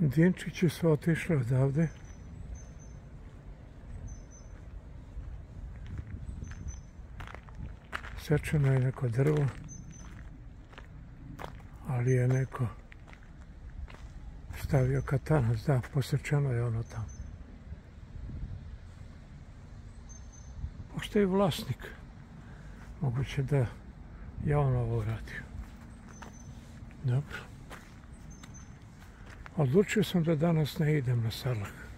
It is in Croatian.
Dinčići su otišli odavde. Sečeno je neko drvo, ali je neko stavio katanac, da, posečeno je ono tamo. Pošto je vlasnik, moguće da je on ovo uradio. Dobro. Odlučio sam da danas ne idem na Sarlah.